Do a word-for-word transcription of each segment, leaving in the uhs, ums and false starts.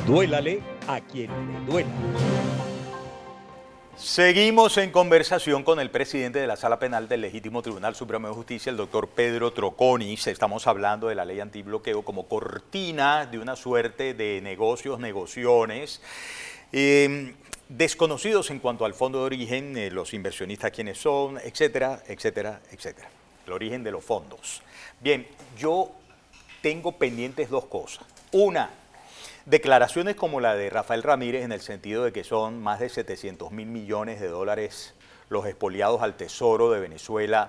Duélale a quien le duela. Seguimos en conversación con el presidente de la Sala Penal del Legítimo Tribunal Supremo de Justicia, el doctor Pedro Troconis. Estamos hablando de la ley antibloqueo como cortina de una suerte de negocios, negociones, eh, desconocidos en cuanto al fondo de origen, eh, los inversionistas quiénes son, etcétera, etcétera, etcétera. El origen de los fondos. Bien, yo tengo pendientes dos cosas. Una, declaraciones como la de Rafael Ramírez en el sentido de que son más de setecientos mil millones de dólares los expoliados al Tesoro de Venezuela,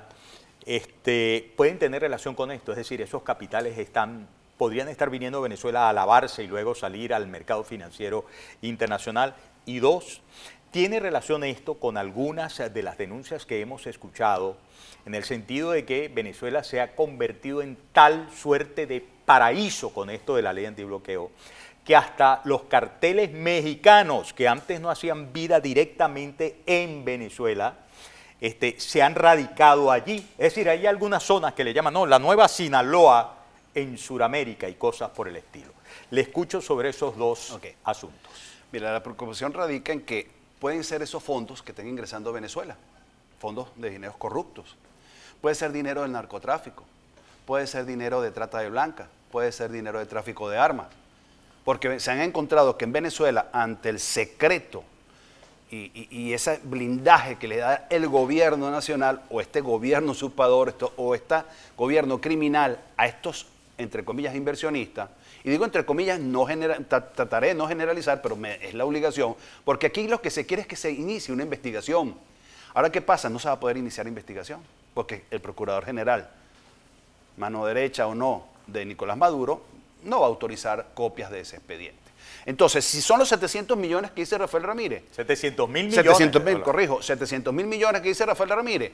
este, pueden tener relación con esto, es decir, esos capitales están, podrían estar viniendo a Venezuela a lavarse y luego salir al mercado financiero internacional. Y dos, ¿tiene relación esto con algunas de las denuncias que hemos escuchado en el sentido de que Venezuela se ha convertido en tal suerte de paraíso con esto de la ley antibloqueo, que hasta los carteles mexicanos, que antes no hacían vida directamente en Venezuela, este, se han radicado allí? Es decir, hay algunas zonas que le llaman, no, la nueva Sinaloa en Sudamérica y cosas por el estilo. Le escucho sobre esos dos okay. asuntos. Mira, la preocupación radica en que pueden ser esos fondos que estén ingresando a Venezuela, fondos de dineros corruptos. Puede ser dinero del narcotráfico, puede ser dinero de trata de blancas, puede ser dinero de tráfico de armas. Porque se han encontrado que en Venezuela, ante el secreto y, y, y ese blindaje que le da el gobierno nacional o este gobierno usurpador esto, o este gobierno criminal a estos, entre comillas, inversionistas, y digo entre comillas, no genera, trataré de no generalizar, pero me, es la obligación, porque aquí lo que se quiere es que se inicie una investigación. Ahora, ¿qué pasa? No se va a poder iniciar investigación, porque el procurador general, mano derecha o no, de Nicolás Maduro, no va a autorizar copias de ese expediente. Entonces, si son los setecientos millones que dice Rafael Ramírez. setecientos mil millones. setecientos mil, corrijo, setecientos mil millones que dice Rafael Ramírez,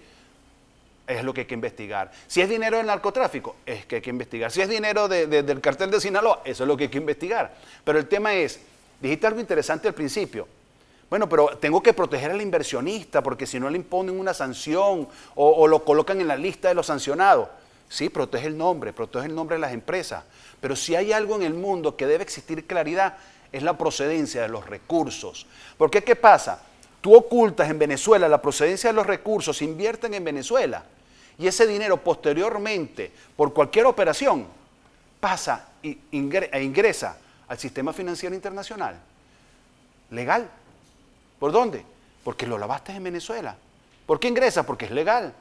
es lo que hay que investigar. Si es dinero del narcotráfico, es que hay que investigar. Si es dinero de, de, del cartel de Sinaloa, eso es lo que hay que investigar. Pero el tema es, dijiste algo interesante al principio. Bueno, pero tengo que proteger al inversionista porque si no le imponen una sanción o, o lo colocan en la lista de los sancionados. Sí, protege el nombre, protege el nombre de las empresas. Pero si hay algo en el mundo que debe existir claridad, es la procedencia de los recursos. Porque, ¿qué pasa? Tú ocultas en Venezuela la procedencia de los recursos, invierten en Venezuela, y ese dinero posteriormente, por cualquier operación, pasa e ingresa al sistema financiero internacional. Legal. ¿Por dónde? Porque lo lavaste en Venezuela. ¿Por qué ingresa? Porque es legal.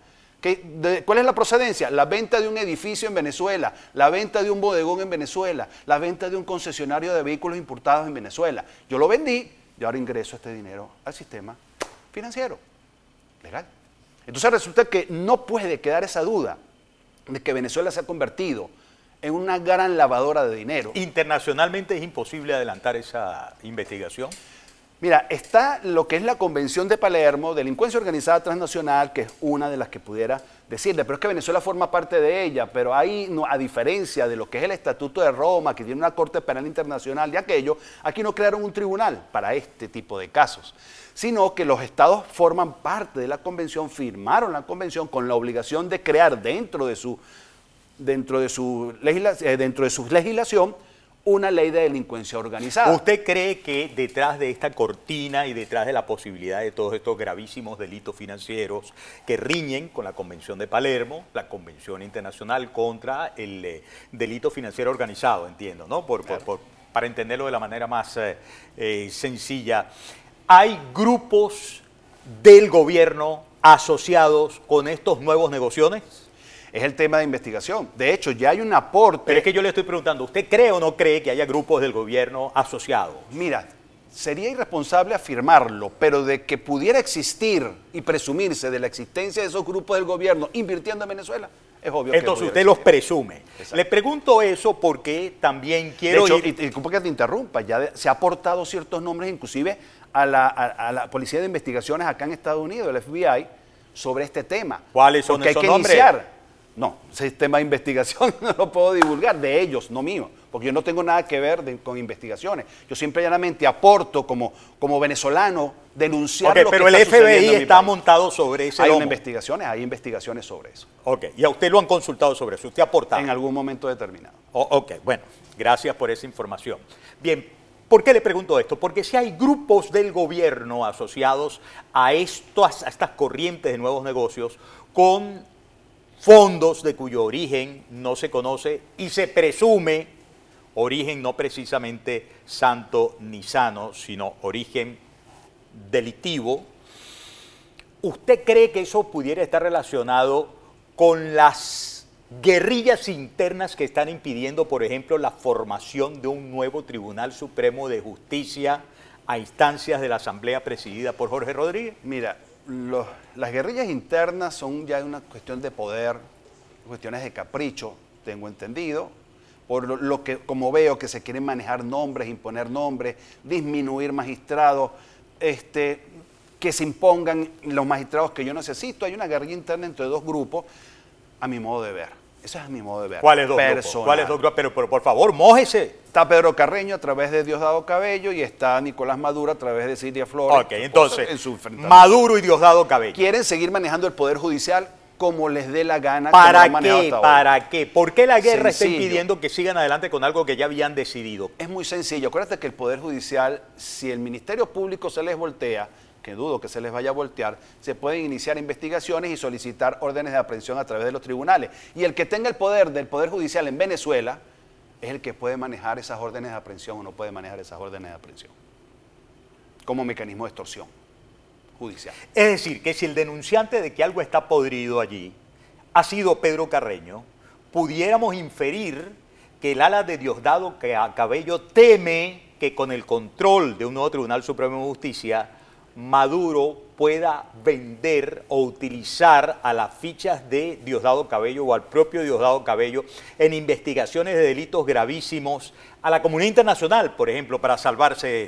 De, ¿Cuál es la procedencia? La venta de un edificio en Venezuela, la venta de un bodegón en Venezuela, la venta de un concesionario de vehículos importados en Venezuela. Yo lo vendí y ahora ingreso este dinero al sistema financiero. Legal. Entonces resulta que no puede quedar esa duda de que Venezuela se ha convertido en una gran lavadora de dinero. ¿Internacionalmente es imposible adelantar esa investigación? Mira, está lo que es la Convención de Palermo, delincuencia organizada transnacional, que es una de las que pudiera decirle, pero es que Venezuela forma parte de ella, pero ahí, no, a diferencia de lo que es el Estatuto de Roma, que tiene una Corte Penal Internacional y aquello, aquí no crearon un tribunal para este tipo de casos, sino que los estados forman parte de la convención, firmaron la convención con la obligación de crear dentro de su, dentro de su, legisla, eh, dentro de su legislación una ley de delincuencia organizada. ¿Usted cree que detrás de esta cortina y detrás de la posibilidad de todos estos gravísimos delitos financieros que riñen con la Convención de Palermo, la Convención Internacional contra el eh, delito financiero organizado, entiendo, ¿no? Por, claro. por, por, para entenderlo de la manera más eh, eh, sencilla, ¿hay grupos del gobierno asociados con estos nuevos negocios? Es el tema de investigación. De hecho, ya hay un aporte. Pero es que yo le estoy preguntando, ¿usted cree o no cree que haya grupos del gobierno asociados? Mira, sería irresponsable afirmarlo, pero de que pudiera existir y presumirse de la existencia de esos grupos del gobierno invirtiendo en Venezuela, es obvio. Entonces que usted los presume. Exacto. Le pregunto eso porque también quiero de hecho, ir... y disculpa que te interrumpa, ya de, se ha aportado ciertos nombres inclusive a la, a, a la Policía de Investigaciones acá en Estados Unidos, el F B I, sobre este tema. ¿Cuáles son Porque esos hay que nombres? Iniciar. No, sistema de investigación no lo puedo divulgar, de ellos, no mío, porque yo no tengo nada que ver de, con investigaciones. Yo simple y llanamente aporto como, como venezolano denunciar okay, lo pero que el está F B I está país. montado sobre ese Hay lomo. investigaciones, hay investigaciones sobre eso. Ok, y a usted lo han consultado sobre eso, usted ha aportado. En algún momento determinado. Oh, ok, bueno, gracias por esa información. Bien, ¿Por qué le pregunto esto? Porque si hay grupos del gobierno asociados a, estos, a estas corrientes de nuevos negocios con fondos de cuyo origen no se conoce y se presume origen no precisamente santo ni sano, sino origen delictivo, ¿usted cree que eso pudiera estar relacionado con las guerrillas internas que están impidiendo, por ejemplo, la formación de un nuevo Tribunal Supremo de Justicia a instancias de la Asamblea presidida por Jorge Rodríguez? Mira, los, las guerrillas internas son ya una cuestión de poder, cuestiones de capricho, tengo entendido, por lo, lo que, como veo, que se quieren manejar nombres, imponer nombres, disminuir magistrados, este, que se impongan los magistrados que yo necesito. Hay una guerrilla interna entre dos grupos, a mi modo de ver. Eso es a mi modo de ver. ¿Cuáles dos grupos? ¿Cuáles dos grupos? Pero, pero por favor, mójese. Está Pedro Carreño a través de Diosdado Cabello y está Nicolás Maduro a través de Silvia Flores. Ok, entonces, en su Maduro y Diosdado Cabello. Quieren seguir manejando el Poder Judicial como les dé la gana. ¿Para qué? ¿Para qué? ¿Por qué la guerra Sencillo. está impidiendo que sigan adelante con algo que ya habían decidido? Es muy sencillo. Acuérdate que el Poder Judicial, si el Ministerio Público se les voltea, que dudo que se les vaya a voltear, se pueden iniciar investigaciones y solicitar órdenes de aprehensión a través de los tribunales. Y el que tenga el poder del Poder Judicial en Venezuela es el que puede manejar esas órdenes de aprehensión o no puede manejar esas órdenes de aprehensión como mecanismo de extorsión judicial. Es decir, que si el denunciante de que algo está podrido allí ha sido Pedro Carreño, pudiéramos inferir que el ala de Diosdado Cabello teme que con el control de un nuevo Tribunal Supremo de Justicia, Maduro pueda vender o utilizar a las fichas de Diosdado Cabello o al propio Diosdado Cabello en investigaciones de delitos gravísimos a la comunidad internacional, por ejemplo, para salvarse él.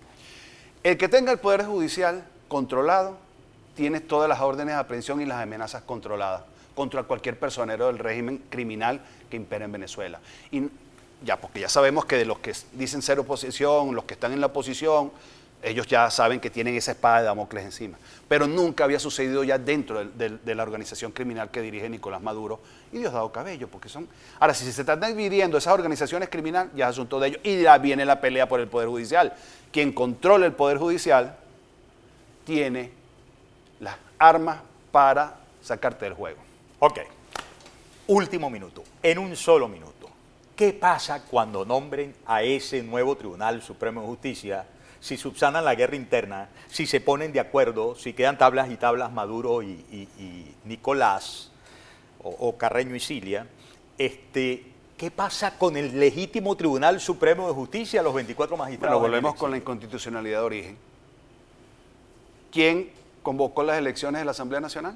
El que tenga el Poder Judicial controlado tiene todas las órdenes de aprehensión y las amenazas controladas contra cualquier personero del régimen criminal que impera en Venezuela. Y ya, porque ya sabemos que de los que dicen ser oposición, los que están en la oposición, ellos ya saben que tienen esa espada de Damocles encima. Pero nunca había sucedido ya dentro de, de, de la organización criminal que dirige Nicolás Maduro y Diosdado Cabello, porque son... Ahora, si se están dividiendo esas organizaciones criminales, ya es asunto de ellos. Y ya viene la pelea por el Poder Judicial. Quien controla el Poder Judicial tiene las armas para sacarte del juego. Ok. Último minuto. En un solo minuto. ¿Qué pasa cuando nombren a ese nuevo Tribunal Supremo de Justicia? Si subsanan la guerra interna, si se ponen de acuerdo, si quedan tablas y tablas Maduro y, y, y Nicolás, o, o Carreño y Cilia, este, ¿qué pasa con el legítimo Tribunal Supremo de Justicia, los veinticuatro magistrados? Bueno, volvemos con la inconstitucionalidad de origen. ¿Quién convocó las elecciones de la Asamblea Nacional?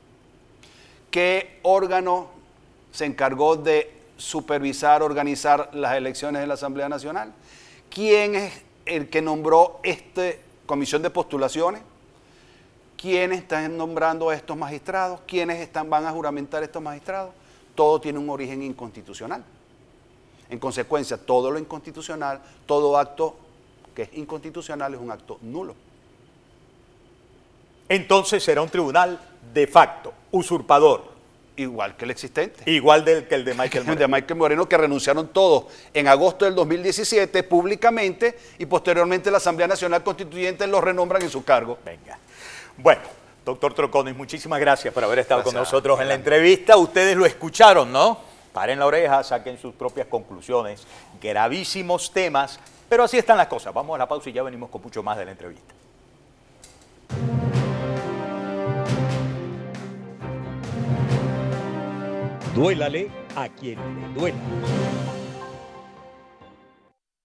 ¿Qué órgano se encargó de supervisar, organizar las elecciones de la Asamblea Nacional? ¿Quién es el que nombró esta comisión de postulaciones? ¿Quiénes están nombrando a estos magistrados? ¿Quiénes están, van a juramentar a estos magistrados? Todo tiene un origen inconstitucional. En consecuencia, todo lo inconstitucional, todo acto que es inconstitucional es un acto nulo. Entonces será un tribunal de facto, usurpador. Igual que el existente. Igual del, que el de Michael Moreno. El de Michael Moreno, que renunciaron todos en agosto del dos mil diecisiete públicamente y posteriormente la Asamblea Nacional Constituyente los renombran en su cargo. Venga. Bueno, doctor Troconis, muchísimas gracias por haber estado Gracias, con nosotros en la adelante. entrevista. Ustedes lo escucharon, ¿no? Paren la oreja, saquen sus propias conclusiones. Gravísimos temas, pero así están las cosas. Vamos a la pausa y ya venimos con mucho más de la entrevista. Duélale a quien le duela.